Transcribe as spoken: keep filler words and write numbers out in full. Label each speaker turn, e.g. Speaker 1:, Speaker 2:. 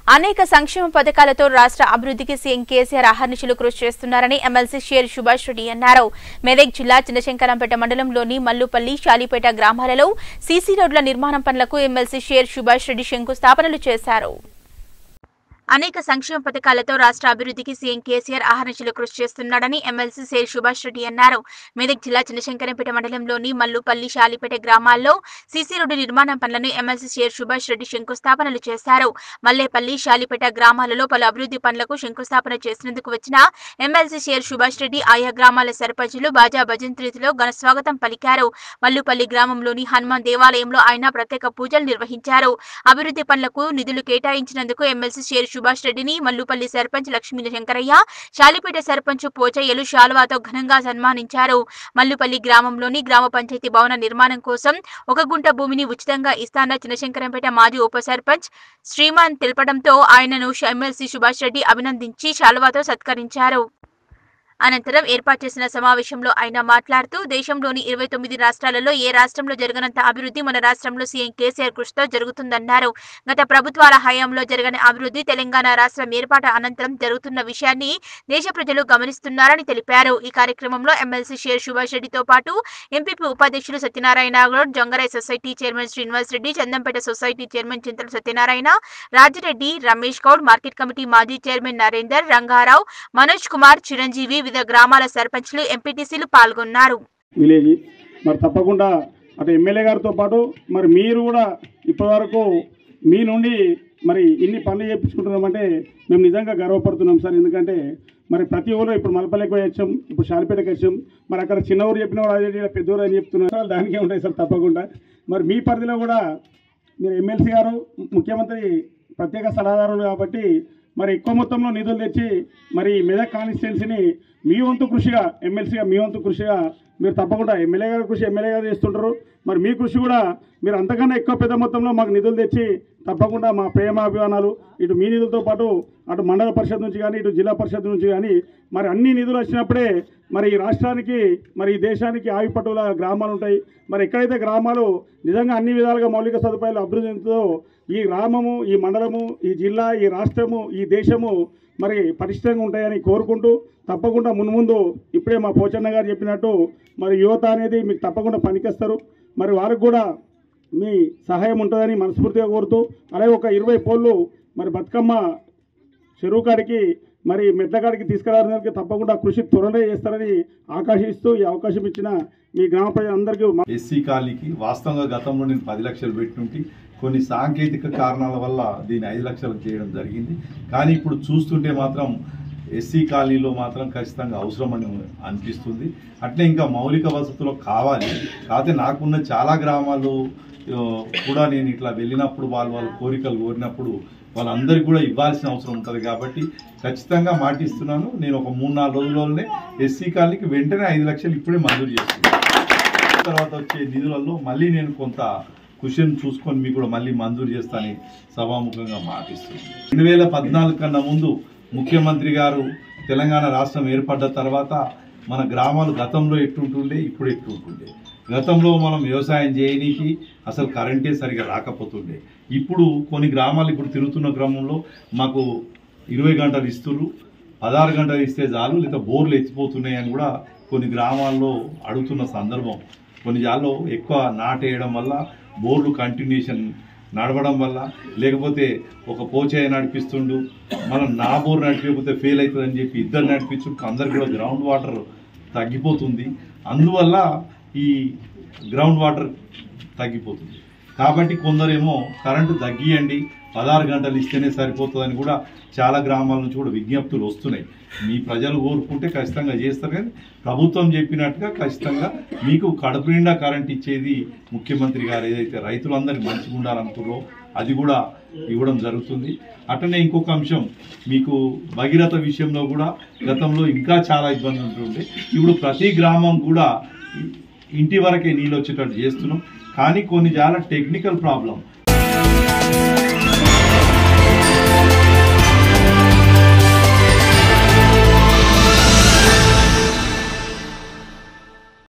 Speaker 1: అనేక సంక్షేమ పథకాలతో రాష్ట్ర అభివృద్ధికి సీఎం కేసీఆర్ అహర్నిశలు కృషి చేస్తున్నారని ఎమ్మెల్సీ షేర్ సుభాష్ రెడ్డి అన్నారు. మెదక్ జిల్లా చిన్నశంకరంపేట మండలంలోని మల్లుపల్లి, శాలిపేట గ్రామాలలో సీసీ రోడ్ల నిర్మాణం పనులకు ఎమ్మెల్సీ షేర్ సుభాష్ రెడ్డి శంకుస్థాపనలు చేశారు. అనేక సంక్షేమ పథకాలతో రాష్ట్ర అభివృద్ధికి సీఎం కేసీఆర్ అహర్నిశలు కృషి చేస్తున్నాడని ఎమ్మెల్సీ షేర్ సుభాష్ రెడ్డి అన్నారు. మెదక్ జిల్లా చిన్నశంకరంపేట మండలంలోని మల్లుపల్లి, శాలిపేట గ్రామాల్లో సీసీ రోడ్డు నిర్మాణం పనులను ఎమ్మెల్సీ షేర్ సుభాష్ రెడ్డి శంకుస్థాపనలు చేశారు. మల్లేపల్లి, శాలిపేట గ్రామాలలో పలు అభివృద్ధి పనులకు శంకుస్థాపన చేసినందుకు వచ్చిన ఎమ్మెల్సీ షేర్ సుభాష్ రెడ్డి ఆయా గ్రామాల సర్పంచులు బాజా భజంత్రీతిలో ఘన స్వాగతం పలికారు. మల్లుపల్లి గ్రామంలోని హనుమాన్ దేవాలయంలో ఆయన ప్రత్యేక పూజలు నిర్వహించారు. అభివృద్ధి పనులకు నిధులు కేటాయించినందుకు ఎమ్మెల్సీ షేర్ సుభాష్ రెడ్డిని మల్లుపల్లి సర్పంచ్ లక్ష్మీ శంకరయ్య, శాలిపేట సర్పంచ్ పోచయ్యలు శాలువాతో ఘనంగా సన్మానించారు. మల్లుపల్లి గ్రామంలోని గ్రామ పంచాయతీ భవన నిర్మాణం కోసం ఒక గుంట భూమిని ఉచితంగా ఇస్తాన్న చిన్నశంకరంపేట మాజీ ఉప సర్పంచ్ శ్రీమాన్ తెలపడంతో ఆయనను ఎమ్మెల్సీ సుభాష్ రెడ్డి అభినందించి శాలువాతో సత్కరించారు. అనంతరం ఏర్పాటు చేసిన సమావేశంలో ఆయన మాట్లాడుతూ దేశంలోని ఇరవై తొమ్మిది రాష్ట్రాలలో ఏ రాష్ట్రంలో జరగనంత అభివృద్ధి మన రాష్ట్రంలో సీఎం కేసీఆర్ కృషితో జరుగుతుందన్నారు. గత ప్రభుత్వాల హయాంలో జరగని అభివృద్ధి తెలంగాణ రాష్ట్రం ఏర్పాటు అనంతరం జరుగుతున్న విషయాన్ని దేశ ప్రజలు గమనిస్తున్నారని తెలిపారు. ఈ కార్యక్రమంలో ఎమ్మెల్సీ షేర్ సుభాష్ రెడ్డితో పాటు ఎంపీపీ ఉపాధ్యక్షులు Satyanarayana Goud, Jongarai society chairman Srinivas Reddy, Chandampet society chairman Chintala Satyanarayana, Rajireddy, Ramesh Goud, market committee మాజీ చైర్మన్ నరేందర్, రంగారావు, మనోజ్ కుమార్, చిరంజీవి, వివిధ గ్రామాల సర్పంచ్లు, ఎంపీటీసీలు పాల్గొన్నారు.
Speaker 2: విలేజ్ మరి తప్పకుండా అటు ఎమ్మెల్యే గారితో పాటు మరి మీరు కూడా ఇప్పటివరకు మీ నుండి మరి ఇన్ని పనులు చేయించుకుంటున్నామంటే మేము నిజంగా గర్వపడుతున్నాం సార్. ఎందుకంటే మరి ప్రతి ఊరు ఇప్పుడు మలపల్లికి వచ్చాం, ఇప్పుడు శాలిపేటకి వచ్చాం, మరి అక్కడ చిన్న ఊరు చెప్పిన వాడు అదే పెద్ద ఊరు అని చెప్తున్నారు సార్. దానికే ఉంటాయి సార్ తప్పకుండా. మరి మీ పరిధిలో కూడా మీరు ఎమ్మెల్సీ గారు ముఖ్యమంత్రి ప్రత్యేక సలహాదారులు కాబట్టి మరి ఎక్కువ మొత్తంలో నిధులు తెచ్చి మరి మెదక్ కాన్స్టిట్యున్సీని మీ వంతు కృషిగా ఎమ్మెల్సీగా మీ వంతు కృషిగా మీరు తప్పకుండా ఎమ్మెల్యే గారి కృషి ఎమ్మెల్యే గారు చేస్తుంటారు. మరి మీ కృషి కూడా మీరు అంతకన్నా ఎక్కువ పెద్ద మొత్తంలో మాకు నిధులు తెచ్చి తప్పకుండా మా ప్రేమాభిమానాలు ఇటు మీ నిధులతో పాటు అటు మండల పరిషత్ నుంచి కానీ ఇటు జిల్లా పరిషత్ నుంచి కానీ మరి అన్ని నిధులు వచ్చినప్పుడే మరి ఈ రాష్ట్రానికి మరి ఈ దేశానికి ఆయుపట్టుల గ్రామాలు ఉంటాయి. మరి ఎక్కడైతే గ్రామాలు నిజంగా అన్ని విధాలుగా మౌలిక సదుపాయాలు అభివృద్ధి చెందుతుందో ఈ గ్రామము, ఈ మండలము, ఈ జిల్లా, ఈ రాష్ట్రము, ఈ దేశము మరి పటిష్టంగా ఉంటాయని కోరుకుంటూ తప్పకుండా మున్ముందు ఇప్పుడే మా పోచన్న గారు చెప్పినట్టు మరి యువత అనేది మీకు తప్పకుండా పనికిస్తారు. మరి వారికి కూడా మీ సహాయం ఉంటుందని మనస్ఫూర్తిగా కోరుతూ అలాగే ఒక ఇరవై పోళ్ళు మరి బతుకమ్మ చెరువు కాడికి మరి మెట్లకాడికి తీసుకురావడానికి తప్పకుండా కృషి త్వరలో చేస్తారని ఆకాశిస్తూ ఈ అవకాశం ఇచ్చిన మీ గ్రామ ప్రజలందరికీ.
Speaker 3: ఎస్సీ కాలనీకి వాస్తవంగా గతంలో నేను పది లక్షలు పెట్టుంటే కొన్ని సాంకేతిక కారణాల వల్ల దీన్ని ఐదు లక్షలకు చేయడం జరిగింది. కానీ ఇప్పుడు చూస్తుంటే మాత్రం ఎస్సీ కాలనీలో మాత్రం ఖచ్చితంగా అవసరం అని అనిపిస్తుంది. అట్లే ఇంకా మౌలిక వసతులు కావాలి. కాకపోతే నాకున్న చాలా గ్రామాలు కూడా నేను ఇట్లా వెళ్ళినప్పుడు వాళ్ళు వాళ్ళ కోరికలు కోరినప్పుడు వాళ్ళందరికీ కూడా ఇవ్వాల్సిన అవసరం ఉంటుంది. కాబట్టి ఖచ్చితంగా మాటిస్తున్నాను. నేను ఒక మూడు నాలుగు రోజుల్లోనే ఎస్సీ కాలనీకి వెంటనే ఐదు లక్షలు ఇప్పుడే మంజూరు చేస్తున్నాను. తర్వాత వచ్చే నిధులలో మళ్ళీ నేను కొంత క్వశ్చన్ చూసుకొని మీకు కూడా మళ్ళీ మంజూరు చేస్తానని సభాముఖంగా మాటిస్తున్నాను. రెండు వేల పద్నాలుగు కన్నా ముందు ముఖ్యమంత్రి గారు తెలంగాణ రాష్ట్రం ఏర్పడ్డ తర్వాత మన గ్రామాలు గతంలో ఎట్టుంటుండే, ఇప్పుడు ఎట్టుంటుండే. గతంలో మనం వ్యవసాయం చేయనీకి అసలు కరెంటే సరిగా రాకపోతుండే. ఇప్పుడు కొన్ని గ్రామాలు ఇప్పుడు తిరుగుతున్న క్రమంలో మాకు ఇరవై గంటలు ఇస్తున్నారు, పదహారు గంటలు ఇస్తే చాలు, లేదా బోర్లు ఎత్తిపోతున్నాయి అని కూడా కొన్ని గ్రామాల్లో అడుగుతున్న సందర్భం. కొన్ని జాల్లో ఎక్కువ నాటేయడం వల్ల బోర్లు కంటిన్యూషన్ నడవడం వల్ల, లేకపోతే ఒక పోచయ్య నడిపిస్తుండు మనం నా బోర్ నడిపిపోతే ఫెయిల్ అవుతుందని చెప్పి ఇద్దరు నడిపించుంటూ అందరికి కూడా గ్రౌండ్ వాటర్ తగ్గిపోతుంది. అందువల్ల ఈ గ్రౌండ్ వాటర్ తగ్గిపోతుంది. కాబట్టి కొందరేమో కరెంటు తగ్గియండి, పదహారు గంటలు ఇస్తేనే సరిపోతుందని కూడా చాలా గ్రామాల నుంచి కూడా విజ్ఞప్తులు వస్తున్నాయి. మీ ప్రజలు కోరుకుంటే ఖచ్చితంగా చేస్తారు. కానీ ప్రభుత్వం చెప్పినట్టుగా ఖచ్చితంగా మీకు కడుపు నిండా కరెంట్ ఇచ్చేది ముఖ్యమంత్రి గారు ఏదైతే రైతులందరికీ మంచిగా ఉండాలనుకున్నారో అది కూడా ఇవ్వడం జరుగుతుంది. అట్లనే ఇంకొక అంశం, మీకు భగీరథ విషయంలో కూడా గతంలో ఇంకా చాలా ఇబ్బంది ఉంటుండే. ఇప్పుడు ప్రతి గ్రామం కూడా ఇంటి వరకే నీళ్ళు వచ్చేటట్టు చేస్తున్నాం. కానీ కొన్ని చాలా టెక్నికల్ ప్రాబ్లం